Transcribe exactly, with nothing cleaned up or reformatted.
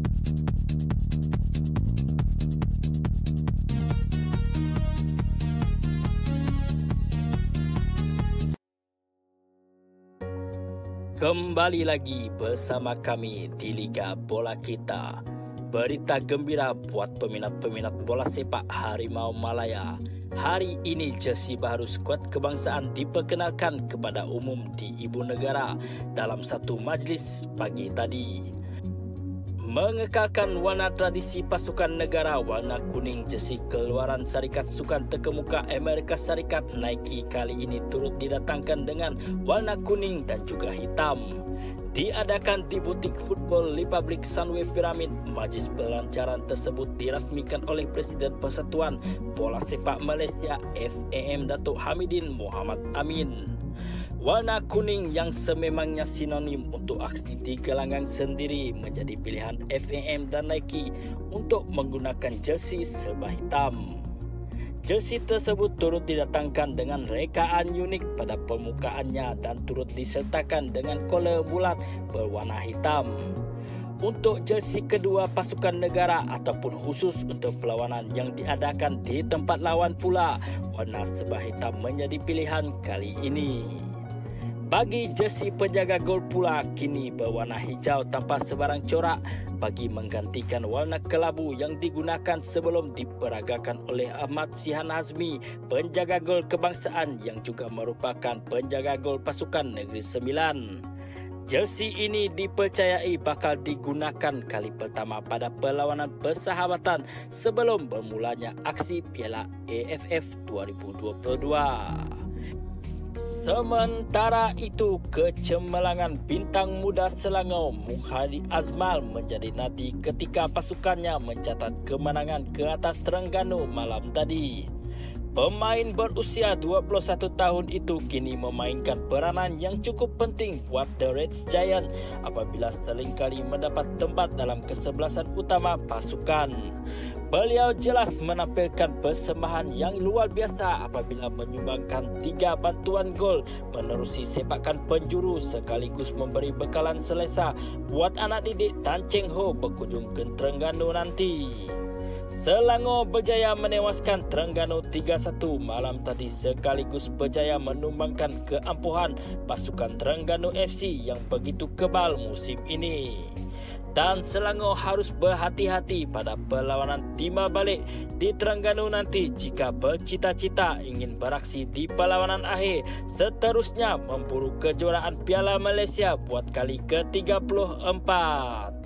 Kembali lagi bersama kami di Liga Bola Kita. Berita gembira buat peminat-peminat bola sepak Harimau Malaya. Hari ini jersey baru skuad kebangsaan diperkenalkan kepada umum di Ibu Negara dalam satu majlis pagi tadi. Mengekalkan warna tradisi pasukan negara warna kuning, jersey keluaran syarikat sukan terkemuka Amerika Serikat Nike kali ini turut didatangkan dengan warna kuning dan juga hitam. Diadakan di butik football Republic Sunway Pyramid, majlis pelancaran tersebut dirasmikan oleh Presiden Persatuan Bola Sepak Malaysia F A M Datuk Hamidin Mohamad Amin. Warna kuning yang sememangnya sinonim untuk aksi di gelanggang sendiri menjadi pilihan F A M dan Nike untuk menggunakan jersey serba hitam. Jersey tersebut turut didatangkan dengan rekaan unik pada permukaannya dan turut disertakan dengan kolor bulat berwarna hitam. Untuk jersey kedua pasukan negara ataupun khusus untuk perlawanan yang diadakan di tempat lawan pula, warna serba hitam menjadi pilihan kali ini. Bagi jersey penjaga gol pula kini berwarna hijau tanpa sebarang corak bagi menggantikan warna kelabu yang digunakan sebelum diperagakan oleh Ahmad Sihan Hazmi, penjaga gol kebangsaan yang juga merupakan penjaga gol pasukan Negeri Sembilan. Jersey ini dipercayai bakal digunakan kali pertama pada perlawanan persahabatan sebelum bermulanya aksi Piala A F F dua ribu dua puluh dua. Sementara itu, kecemerlangan bintang muda Selangor Muhadi Azmal menjadi nadi ketika pasukannya mencatat kemenangan ke atas Terengganu malam tadi. Pemain berusia dua puluh satu tahun itu kini memainkan peranan yang cukup penting buat The Reds Giant apabila seringkali mendapat tempat dalam kesebelasan utama pasukan. Beliau jelas menampilkan persembahan yang luar biasa apabila menyumbangkan tiga bantuan gol menerusi sepakan penjuru sekaligus memberi bekalan selesa buat anak didik Tan Cheng Ho berkunjung ke Terengganu nanti. Selangor berjaya menewaskan Terengganu tiga satu malam tadi sekaligus berjaya menumbangkan keampuhan pasukan Terengganu F C yang begitu kebal musim ini. Dan Selangor harus berhati-hati pada perlawanan timbal balik di Terengganu nanti jika bercita-cita ingin beraksi di perlawanan akhir seterusnya memburu kejuaraan Piala Malaysia buat kali ke tiga puluh empat.